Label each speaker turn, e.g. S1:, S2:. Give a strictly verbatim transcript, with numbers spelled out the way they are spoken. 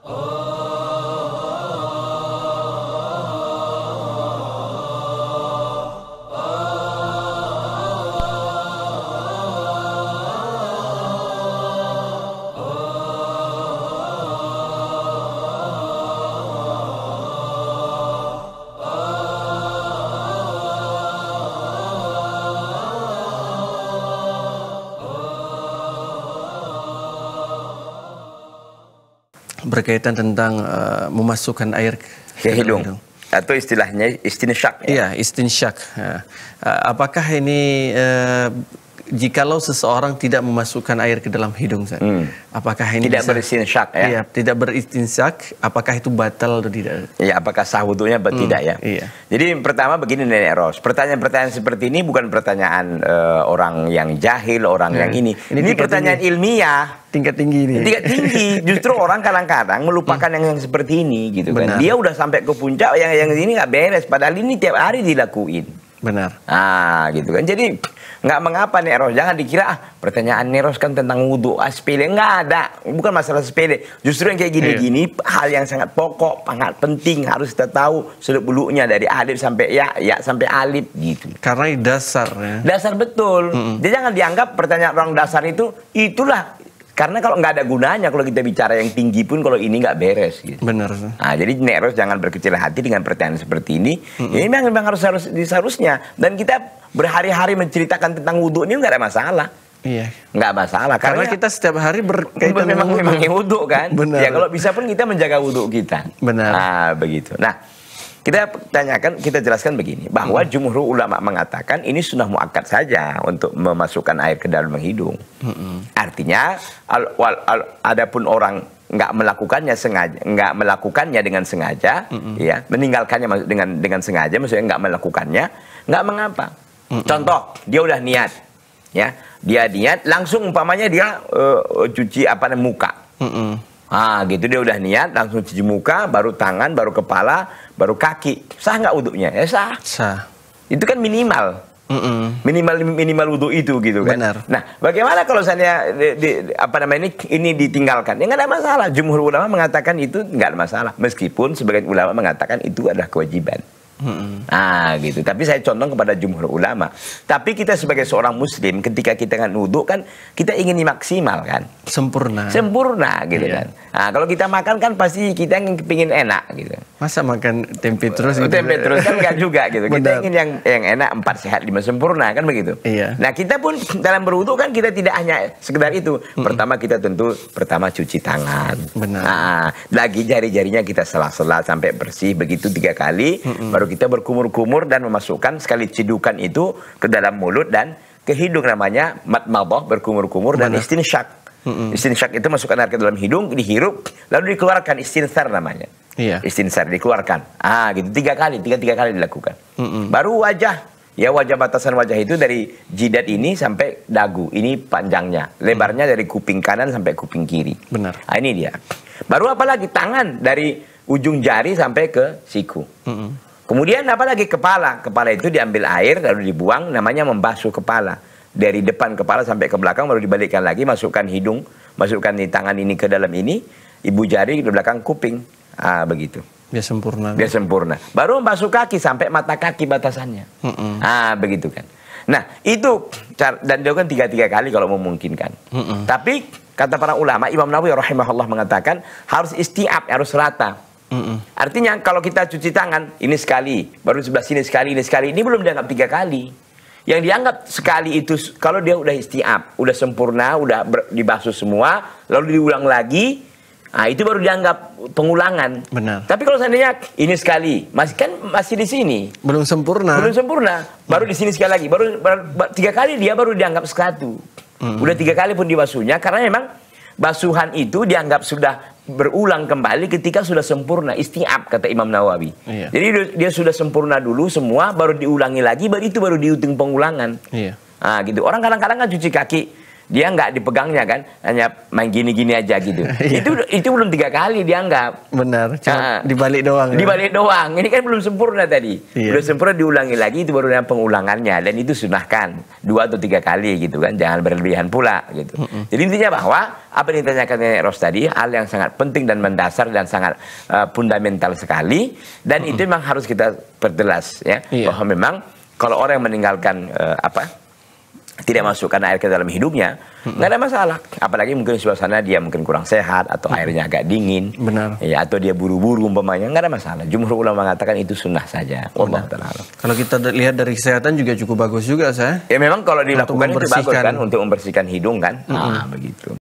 S1: Berkaitan tentang uh, memasukkan air
S2: ke hidung. hidung atau istilahnya istinsyak. Ya?
S1: Iya, istinsyak. Ya. Uh, apakah ini uh, jikalau seseorang tidak memasukkan air ke dalam hidung, hmm. apakah ini
S2: tidak
S1: bisa,
S2: beristinsyak ya?
S1: Iya, tidak beristinsyak, apakah itu batal atau tidak?
S2: Iya, apakah sah wudunya atau hmm. tidak ya?
S1: Iya.
S2: Jadi pertama begini Nenek Ros, pertanyaan-pertanyaan seperti ini bukan pertanyaan uh, orang yang jahil, orang hmm. yang ini. Ini, ini pertanyaan tinggi. ilmiah.
S1: Tingkat tinggi ini.
S2: Tingkat tinggi. Justru orang kadang-kadang melupakan hmm. yang, yang seperti ini gitu kan. Dia udah sampai ke puncak, yang yang ini nggak beres. Padahal ini tiap hari dilakuin.
S1: Benar.
S2: Ah, gitu kan. Jadi nggak mengapa nih Ros, jangan dikira ah pertanyaan Neros kan tentang wudhu, ah, sepele. Nggak ada, bukan masalah sepele. Justru yang kayak gini-gini iya. hal yang sangat pokok, sangat penting, harus kita tahu seluk beluknya dari alif sampai ya, ya sampai alif gitu.
S1: Karena dasar ya.
S2: Dasar betul. Mm-hmm. Jadi jangan dianggap pertanyaan orang dasar itu itulah. Karena kalau nggak ada gunanya kalau kita bicara yang tinggi pun kalau ini nggak beres gitu.
S1: Benar.
S2: Nah, jadi Neros jangan berkecil hati dengan pertanyaan seperti ini. Mm-hmm. Ini memang, memang harus harus seharusnya. Dan kita berhari-hari menceritakan tentang wudhu ini nggak ada masalah.
S1: Iya.
S2: Nggak masalah.
S1: Karena, karena kita setiap hari berkaitan
S2: memang memang wudhu kan.
S1: Benar.
S2: Ya kalau bisa pun kita menjaga wudhu kita.
S1: Benar.
S2: Nah begitu. Nah. Kita tanyakan, kita jelaskan begini, bahwa hmm. jumhur ulama mengatakan ini sunnah muakkad saja untuk memasukkan air ke dalam hidung. Hmm. Artinya, al, al, al, adapun orang nggak melakukannya sengaja, nggak melakukannya dengan sengaja, hmm. ya, meninggalkannya dengan dengan sengaja, maksudnya nggak melakukannya, nggak mengapa. Hmm. Contoh, dia udah niat, ya, dia niat, langsung umpamanya dia uh, cuci apa namanya muka. Hmm. Ah, gitu dia udah niat, langsung cuci muka, baru tangan, baru kepala, baru kaki. Sah nggak wudhunya? Ya sah.
S1: Sah.
S2: Itu kan minimal. Mm-mm. Minimal minimal wudhu itu gitu kan.
S1: Benar.
S2: Nah, bagaimana kalau saya di, di, apa namanya ini ini ditinggalkan? Ya nggak ada masalah. Jumhur ulama mengatakan itu nggak ada masalah. Meskipun sebagian ulama mengatakan itu adalah kewajiban. Hmm. Nah gitu. Tapi saya condong kepada jumhur ulama. Tapi kita sebagai seorang muslim ketika kita kan wudhu kan kita ingin maksimal kan.
S1: Sempurna.
S2: Sempurna gitu iya. kan. Nah kalau kita makan kan pasti kita ingin kepingin enak gitu.
S1: Masa makan tempe terus?
S2: Oh, tempe terus kan nggak juga gitu. Kita ingin yang yang enak, empat sehat lima sempurna kan begitu.
S1: Iya.
S2: Nah kita pun dalam berwudhu kan kita tidak hanya sekedar itu. Hmm. Pertama kita tentu pertama cuci tangan.
S1: Benar.
S2: Nah, lagi jari-jarinya kita sela-sela sampai bersih begitu tiga kali. Hmm. Baru kita berkumur-kumur dan memasukkan sekali cidukan itu ke dalam mulut dan ke hidung, namanya madmadah, berkumur-kumur, dan istinsyak. Mm-hmm. Istinsyak itu masukkan air ke dalam hidung, dihirup, lalu dikeluarkan, istinsar namanya. Iya. Istinsar dikeluarkan. Ah, gitu tiga kali, tiga tiga kali dilakukan. Mm-hmm. Baru wajah, ya wajah batasan wajah itu dari jidat ini sampai dagu, ini panjangnya, lebarnya mm-hmm. dari kuping kanan sampai kuping kiri.
S1: Benar.
S2: Nah, ini dia. Baru apa lagi? Tangan dari ujung jari sampai ke siku. Mm-hmm. Kemudian apalagi kepala. Kepala itu diambil air lalu dibuang, namanya membasuh kepala. Dari depan kepala sampai ke belakang baru dibalikkan lagi, masukkan hidung, masukkan di tangan ini ke dalam ini, ibu jari di belakang kuping. Ah begitu.
S1: Dia sempurna.
S2: Dia sempurna. Baru membasuh kaki sampai mata kaki batasannya. Mm -mm. Ah begitu kan. Nah itu dan dilakukan tiga-tiga kali kalau memungkinkan. Mm -mm. Tapi kata para ulama, Imam Nawawi rahimahullah mengatakan harus istiab, harus rata. Mm-mm. Artinya kalau kita cuci tangan ini sekali, baru sebelah sini sekali, ini sekali, ini belum dianggap tiga kali. Yang dianggap sekali itu kalau dia udah istiab, udah sempurna, udah ber, dibasuh semua, lalu diulang lagi, nah itu baru dianggap pengulangan.
S1: Benar.
S2: Tapi kalau seandainya ini sekali, masih kan masih di sini,
S1: belum sempurna,
S2: belum sempurna, baru di sini sekali lagi, baru, baru, baru tiga kali dia baru dianggap satu. Mm-mm. Udah tiga kali pun dibasuhnya, karena memang basuhan itu dianggap sudah berulang kembali ketika sudah sempurna, istiab kata Imam Nawawi. Iya. Jadi dia, dia sudah sempurna dulu semua, baru diulangi lagi, baru itu baru dihitung pengulangan.
S1: Iya.
S2: Nah gitu. Orang kadang-kadang kan cuci kaki dia nggak dipegangnya kan, hanya main gini-gini aja gitu. itu itu belum tiga kali dianggap.
S1: Benar, cuma
S2: nah,
S1: dibalik doang.
S2: Dibalik ya? doang. Ini kan belum sempurna tadi. Iya. Belum sempurna, diulangi lagi, itu baru yang pengulangannya, dan itu sunahkan dua atau tiga kali gitu kan, jangan berlebihan pula gitu. Mm -mm. Jadi intinya bahwa apa yang ditanyakan Nenek Ros tadi hal yang sangat penting dan mendasar dan sangat uh, fundamental sekali, dan mm -mm. itu memang harus kita perjelas ya, iya. bahwa memang kalau orang yang meninggalkan uh, apa tidak masukkan air ke dalam hidupnya, nggak ada masalah. Apalagi mungkin suasana dia mungkin kurang sehat, atau airnya agak dingin,
S1: benar,
S2: ya, atau dia buru-buru umpamanya, nggak ada masalah. Jumhur ulama mengatakan itu sunnah saja. Allah Ta'ala.
S1: Kalau kita lihat dari kesehatan juga cukup bagus juga, saya.
S2: Ya memang kalau dilakukan itu bagus kan, untuk membersihkan hidung kan, mm -hmm. nah begitu.